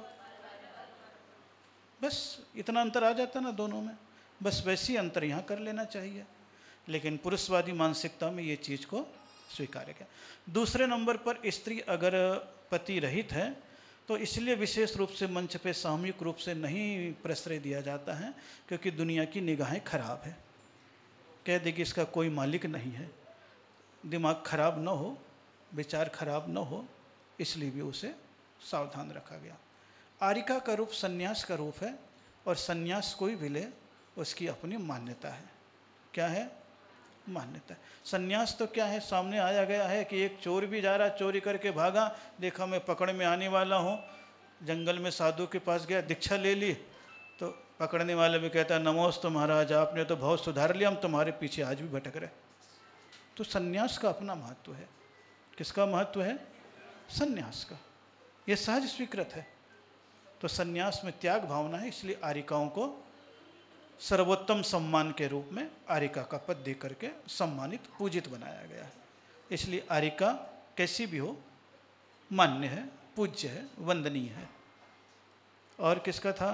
बस इतना अंतर आ जाता ना दोनों में। बस वैसी अंतर यहाँ कर लेना चाहिए, लेकिन पुरुषवादी मानसिकता में ये चीज़ को स्वीकार किया। दूसरे नंबर पर स्त्री अगर पति रहित है तो इसलिए विशेष रूप से मंच पे सामूहिक रूप से नहीं प्रश्रय दिया जाता है, क्योंकि दुनिया की निगाहें खराब है। कह देगी इसका कोई मालिक नहीं है, दिमाग खराब न हो, विचार खराब न हो, इसलिए भी उसे सावधान रखा गया। आरिका का रूप सन्यास का रूप है, और सन्यास कोई भी ले उसकी अपनी मान्यता है। क्या है? मान्यता है। सन्यास तो क्या है? सामने आया गया है कि एक चोर भी जा रहा, चोरी करके भागा, देखा मैं पकड़ में आने वाला हूँ, जंगल में साधु के पास गया, दीक्षा ले ली, तो पकड़ने वाले भी कहता है नमोस्तु महाराज, आपने तो बहुत सुधार लिया, हम तुम्हारे पीछे आज भी भटक रहे। तो सन्यास का अपना महत्व है। किसका महत्व है? सन्यास का। यह सहज स्वीकृत है। तो सन्यास में त्याग भावना है, इसलिए आरिकाओं को सर्वोत्तम सम्मान के रूप में आरिका का पद दे करके सम्मानित पूजित बनाया गया है। इसलिए आरिका कैसी भी हो मान्य है, पूज्य है, वंदनीय है। और किसका था?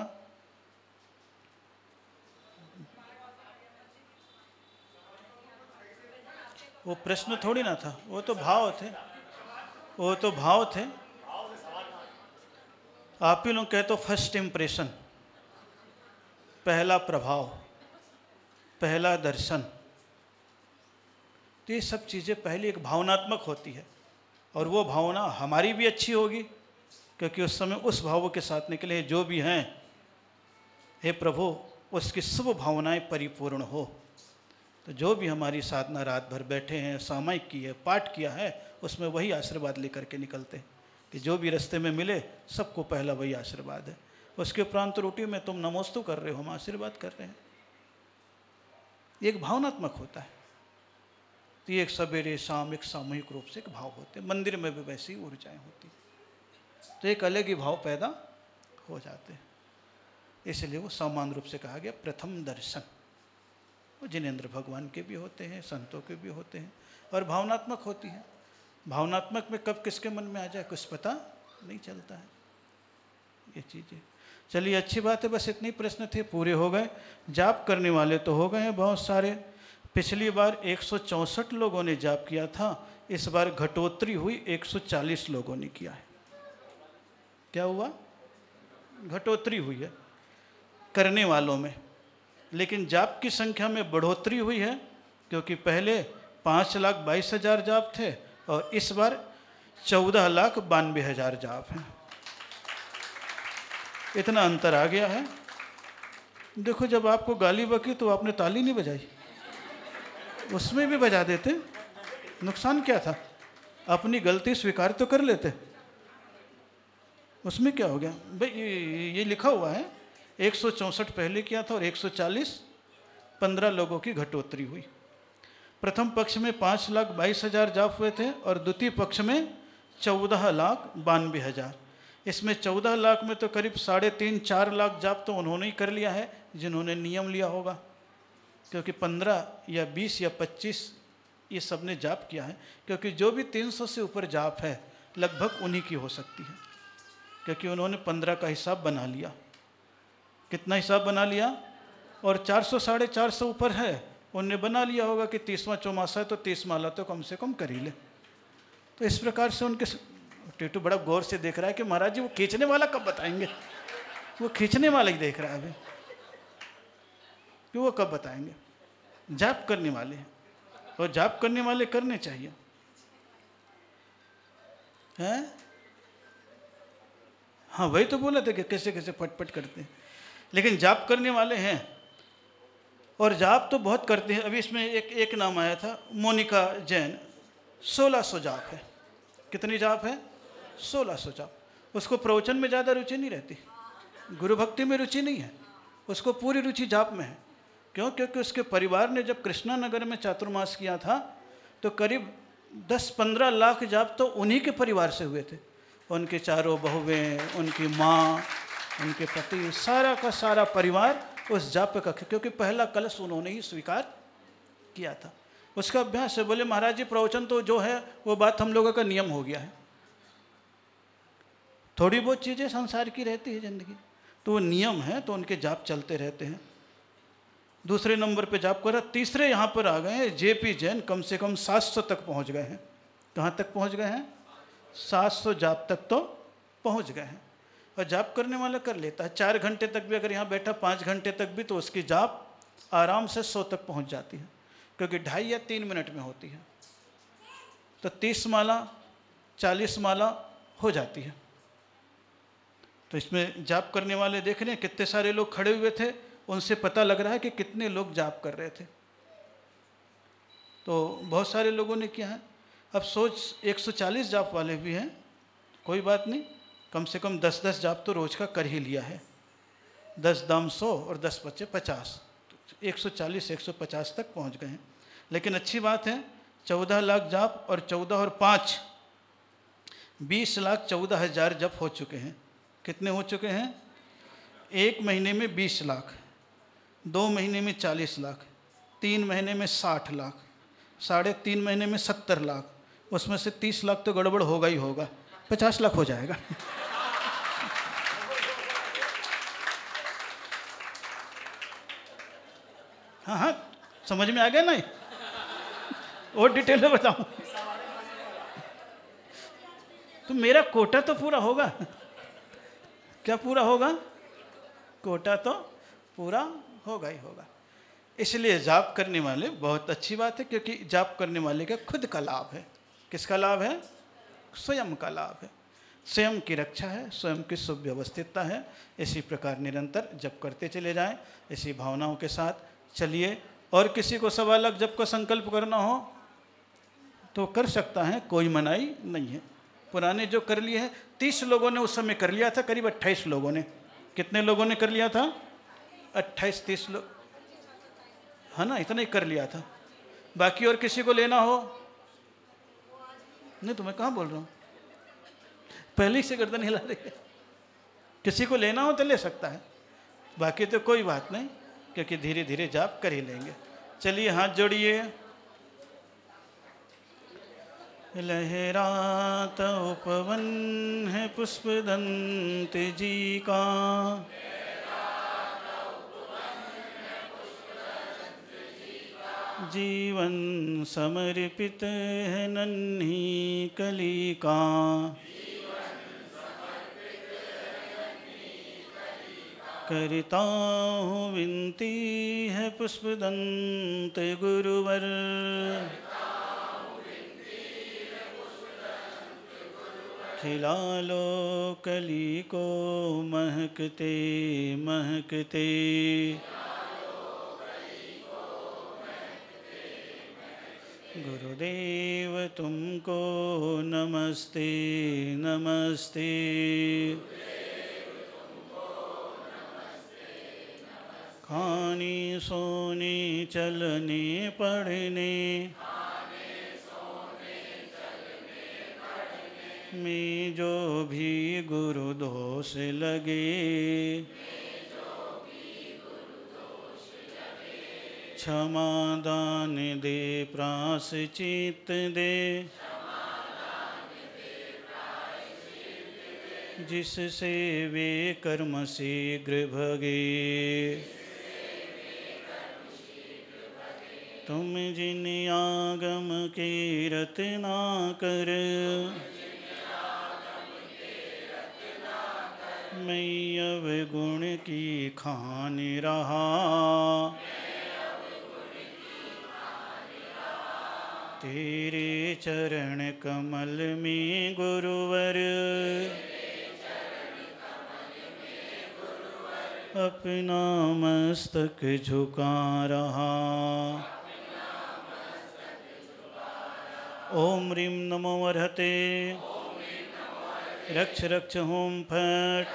वो प्रश्न थोड़ी ना था, वो तो भाव थे, वो तो भाव थे। आप ही लोग कहते हो फर्स्ट इम्प्रेशन, पहला प्रभाव, पहला दर्शन। तो ये सब चीज़ें पहले एक भावनात्मक होती है, और वो भावना हमारी भी अच्छी होगी, क्योंकि उस समय उस भावों के साथ निकले जो भी हैं, हे प्रभु उसकी सब भावनाएं परिपूर्ण हो। तो जो भी हमारी साधना रात भर बैठे हैं, सामायिक की है, पाठ किया है, उसमें वही आशीर्वाद लेकर के निकलते हैं कि जो भी रास्ते में मिले सबको पहला वही आशीर्वाद है। उसके उपरांत रोटी में तुम नमोस्तु कर रहे हो, हम आशीर्वाद कर रहे हैं। एक भावनात्मक होता है। तो ये एक सवेरे शाम एक सामूहिक रूप से एक भाव होते हैं। मंदिर में भी वैसी ऊर्जाएं होती हैं, तो एक अलग ही भाव पैदा हो जाते हैं। इसलिए वो सामान्य रूप से कहा गया प्रथम दर्शन। वो जिनेंद्र भगवान के भी होते हैं, संतों के भी होते हैं, और भावनात्मक होती है। भावनात्मक में कब किसके मन में आ जाए कुछ पता नहीं चलता है। ये चीज़ें चलिए अच्छी बात है। बस इतने प्रश्न थे, पूरे हो गए। जाप करने वाले तो हो गए हैं बहुत सारे, पिछली बार एक सौ चौंसठ लोगों ने जाप किया था, इस बार घटोतरी हुई, एक सौ चालीस लोगों ने किया है। क्या हुआ? घटोतरी हुई है करने वालों में, लेकिन जाप की संख्या में बढ़ोतरी हुई है, क्योंकि पहले पाँच लाख बाईस हजार जाप थे और इस बार चौदह लाख बानवे हजार जाप हैं। इतना अंतर आ गया है। देखो, जब आपको गाली बकी तो आपने ताली नहीं बजाई, उसमें भी बजा देते, नुकसान क्या था? अपनी गलती स्वीकार तो कर लेते, उसमें क्या हो गया भाई? ये, ये लिखा हुआ है एक सौ चौंसठ पहले किया था और एक सौ चालीस पंद्रह लोगों की घटोतरी हुई। प्रथम पक्ष में पाँच लाख बाईस हजार जाप हुए थे और द्वितीय पक्ष में चौदह लाख बानवे हजार। इसमें चौदह लाख में तो करीब साढ़े तीन चार लाख जाप तो उन्होंने ही कर लिया है जिन्होंने नियम लिया होगा, क्योंकि पंद्रह या बीस या पच्चीस ये सब ने जाप किया है, क्योंकि जो भी तीन सौ से ऊपर जाप है लगभग उन्हीं की हो सकती है, क्योंकि उन्होंने पंद्रह का हिसाब बना लिया। कितना हिसाब बना लिया? और चार सौ साढ़े चार सौ ऊपर है, उनने बना लिया होगा कि तीसवां चौमासा है तो तीस माला तो कम से कम कर ही ले। तो इस प्रकार से उनके, टेटू बड़ा गौर से देख रहा है कि महाराज जी वो खींचने वाला कब बताएंगे, वो खींचने वाला ही देख रहा है अभी कि वो कब बताएंगे। जाप करने वाले हैं और जाप करने वाले करने चाहिए, हैं? हाँ, वही तो बोला था कि कैसे कैसे पटपट करते हैं, लेकिन जाप करने वाले हैं और जाप तो बहुत करते हैं। अभी इसमें एक एक नाम आया था, मोनिका जैन, सोलह सौ जाप है। कितनी जाप है? सोलह सौ जाप। उसको प्रवचन में ज़्यादा रुचि नहीं रहती, गुरु भक्ति में रुचि नहीं है, उसको पूरी रुचि जाप में है। क्यों? क्योंकि उसके परिवार ने जब कृष्णा नगर में चातुर्मास किया था तो करीब दस पंद्रह लाख जाप तो उन्हीं के परिवार से हुए थे। उनके चारों बहुएं, उनकी माँ, उनके पति, सारा का सारा परिवार उस जाप का, क्योंकि पहला कलश उन्होंने ही स्वीकार किया था। उसका अभ्यास है। बोले महाराज जी प्रवचन तो जो है वो बात हम लोगों का नियम हो गया है, थोड़ी बहुत चीज़ें संसार की रहती है जिंदगी, तो वो नियम है, तो उनके जाप चलते रहते हैं। दूसरे नंबर पे जाप करा। तीसरे यहाँ पर आ गए हैं जेपी जैन, कम से कम सात सौ तक पहुँच गए हैं। कहाँ तक पहुँच गए हैं? सात सौ जाप तक तो पहुँच गए हैं। और जाप करने वाला कर लेता है, चार घंटे तक भी अगर यहाँ बैठा, पाँच घंटे तक भी, तो उसकी जाप आराम से सौ तक पहुँच जाती है, क्योंकि ढाई या तीन मिनट में होती है। तो तीस माला चालीस माला हो जाती है। तो इसमें जाप करने वाले देख रहे हैं कितने सारे लोग खड़े हुए थे, उनसे पता लग रहा है कि कितने लोग जाप कर रहे थे। तो बहुत सारे लोगों ने किया है। अब सोच एक सौ चालीस जाप वाले भी हैं, कोई बात नहीं, कम से कम दस दस जाप तो रोज का कर ही लिया है। दस दाम सौ और दस बच्चे पचास, तो एक सौ चालीस एक सौ पचास तक पहुंच गए हैं। लेकिन अच्छी बात है, चौदह लाख जाप और चौदह और पाँच बीस लाख चौदह हजार जप हो चुके हैं। कितने हो चुके हैं? एक महीने में बीस लाख, दो महीने में चालीस लाख, तीन महीने में साठ लाख, साढ़े तीन महीने में सत्तर लाख, उसमें से तीस लाख तो गड़बड़ होगा ही होगा, पचास लाख हो जाएगा। हाँ हाँ, समझ में आ गया ना? और डिटेल में बताऊं तो मेरा कोटा तो पूरा होगा। क्या पूरा होगा? कोटा तो पूरा होगा ही होगा। इसलिए जाप करने वाले बहुत अच्छी बात है, क्योंकि जाप करने वाले का खुद का लाभ है। किसका लाभ है? स्वयं का लाभ है, स्वयं की रक्षा है, स्वयं की सुव्यवस्थितता है। इसी प्रकार निरंतर जप करते चले जाएं, इसी भावनाओं के साथ चलिए। और किसी को सवा लाख जप का संकल्प करना हो तो कर सकता है, कोई मनाही नहीं है। पुराने जो कर लिए हैं, तीस लोगों ने उस समय कर लिया था, करीब अट्ठाईस लोगों ने। कितने लोगों ने कर लिया था? अट्ठाईस तीस लोग, है ना, इतना ही कर लिया था। बाकी और किसी को लेना हो? नहीं तो मैं कहाँ बोल रहा हूँ, पहले ही से गर्दन हिला रही है। किसी को लेना हो तो ले सकता है, बाकी तो कोई बात नहीं, क्योंकि धीरे धीरे जाप कर ही लेंगे। चलिए हाथ जोड़िए। लहराता उपवन है पुष्पदंत जी का, जीवन समर्पित है नन्ही कली का, करता हूँ विनती है पुष्पदंत गुरुवर, खिला लो कली को महकते महकते, गुरुदेव तुमको नमस्ते नमस्ते। खाने सोने चलने पढ़ने में जो भी गुरु दोष लगे, क्षमा दान दे प्रायश्चित दे, जिससे वे कर्म शीघ्र भगे। तुम जिन आगम के रत्ना कर, मैं अवगुण की खान रहा, तेरे चरण कमल में गुरुवर, अपना मस्तक झुका रहा। ओम ह्रीं नमो अर्हते, रक्ष रक्ष होम फट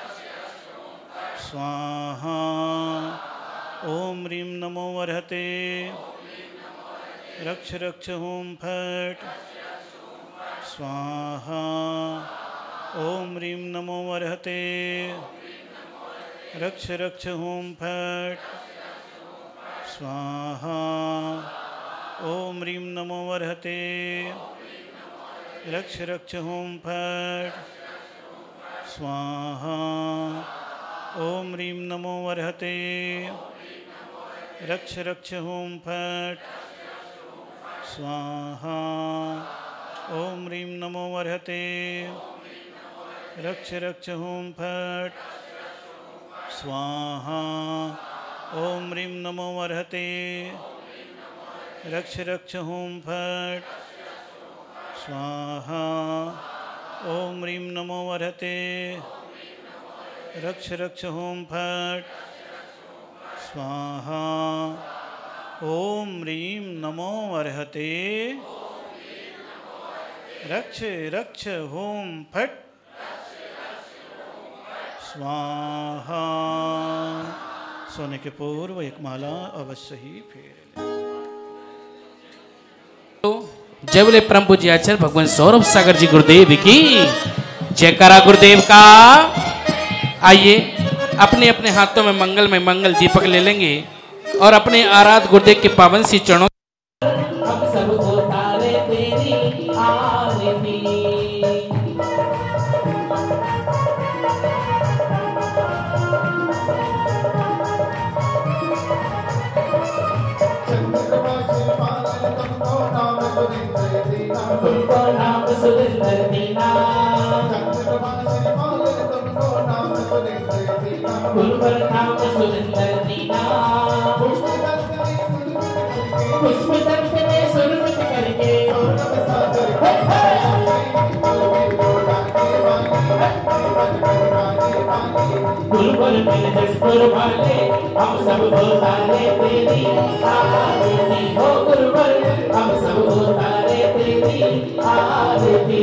स्वाहा। ओम ह्रीं नमो अर्हते, रक्ष रक्ष होम फट स्वाहा। ओम ह्रीं नमो अर्हते, रक्ष रक्ष होम फट स्वाहा। ओम ह्रीं नमो अर्हते, रक्ष रक्ष होम फट स्वाहा। ओम ह्रीं नमो अर्हते, रक्ष रक्ष होम फट स्वाहा। ओम ह्रीं नमो अर्हते, रक्ष रक्ष होम फट स्वाहा। ओम ह्रीं नमो अर्हते, रक्ष रक्ष होम फट स्वाहा। ओम ह्रीं नमो अर्हते, रक्ष रक्ष होम फट स्वाहा। ओम ह्रीं नमो अर्हते, रक्ष रक्ष होम फट स्वाहा। सोने के पूर्व एक माला अवश्य ही फेर जय बोले परम पूज्य आचार्य भगवान सौरभ सागर जी गुरुदेव की जयकारा गुरुदेव का। आइए अपने अपने हाथों में मंगल में मंगल दीपक ले लेंगे और अपने आराध गुरुदेव के पावन सी चरणों तुमको नाम सुरेंद्र दीना, गुरुवर नाम सुरेंद्र दीना, पुष्प दंत में सुरभित करके गुरुवर मिल दस्तूर वाले हम सब उतारे तेरी आरती हो गुरुवर, हम सब उतारे तेरी आरती।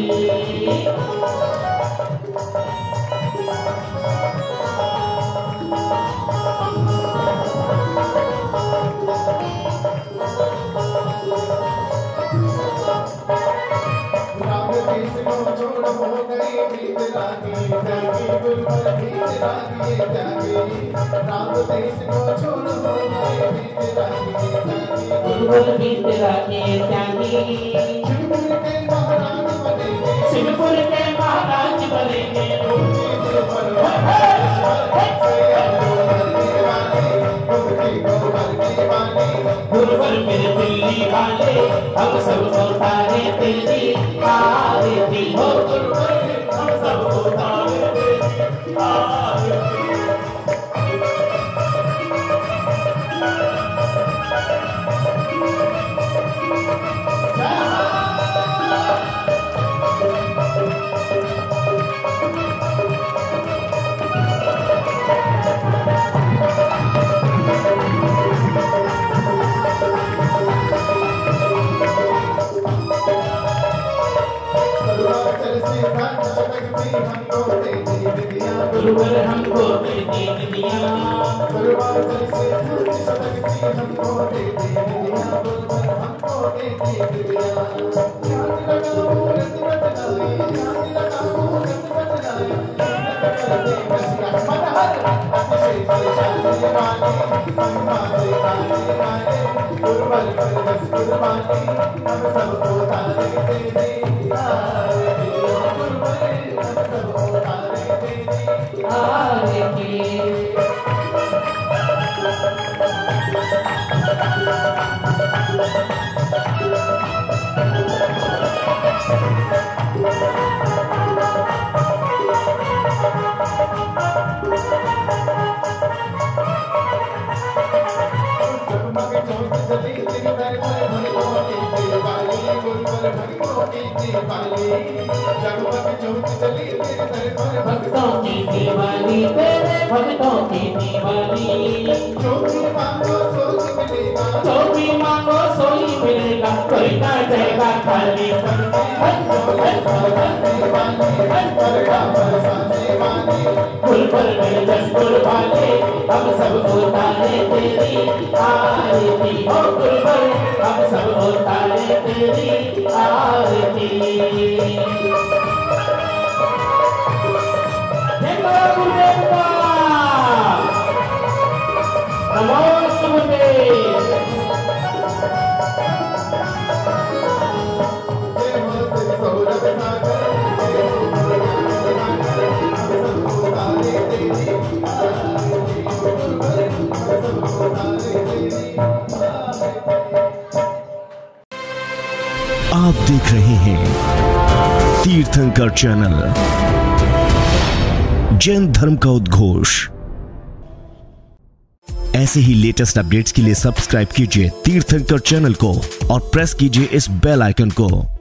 गुरुवर भी तेरा ये त्यागी, शिवपुर के महाराज बनेंगे। गुरुवर गुरुवर मेरे दिल्ली वाले हम सब उतारे तेरी आरती हो गुरुवर हम सब उतारे तेरी आरती। गुरुवर हमको दे दे दिया गुरुवर से पूछ सकती हमको दे दे दिया गुरुवर हमको दे दे दिया ध्यान लगाओ रतिवत नाई ध्यान लगाओ रतिवत नाई करते बसिया मन हर अतिशय परेशानी वाले महिमा से गाने वाले गुरुवर पर बस कुर्बानी हम सबको तारे दे दे आरती गुरुवर हम सबको तारे दे दे आरती। भक्तों की दीवानी तेरे भक्तों की दीवानी जो भी मांगो सोई मिलेगा जो भी मांगो सोई मिलेगा कोई ना जाएगा खाली गुरुवर मेरे दस्तूर वाले हम सब उतारे तेरी आरती हो गुरुवर हम सब उतारे तेरी आरती। आप देख रहे हैं तीर्थंकर चैनल, जैन धर्म का उद्घोष। ऐसे ही लेटेस्ट अपडेट्स के लिए सब्सक्राइब कीजिए तीर्थंकर चैनल को और प्रेस कीजिए इस बेल आइकन को।